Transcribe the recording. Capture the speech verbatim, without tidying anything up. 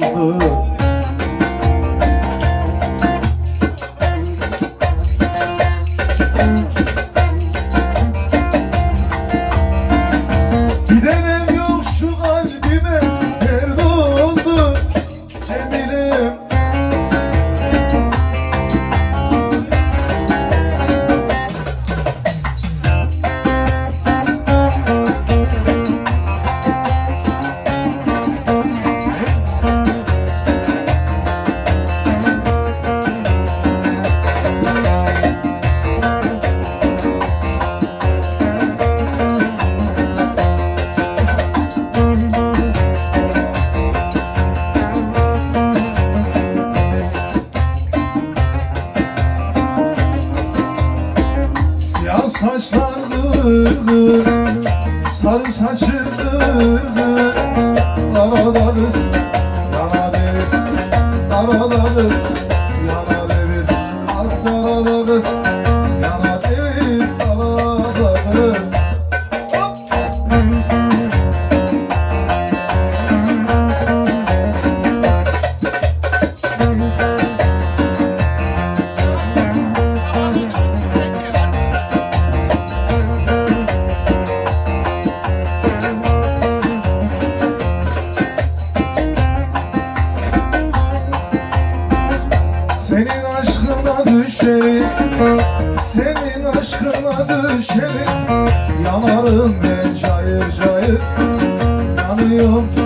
oldu. Giderim yok şu kalbime dert oldu Cemilem. Siyah saçlardı, sarı saçırdı, arada kız, yana devir, arada kız, yana devir, arada kız, yana devir, arada kız. Senin aşkına düşerim, senin aşkına düşerim. Yanarım ben cayır cayır, yanıyorum.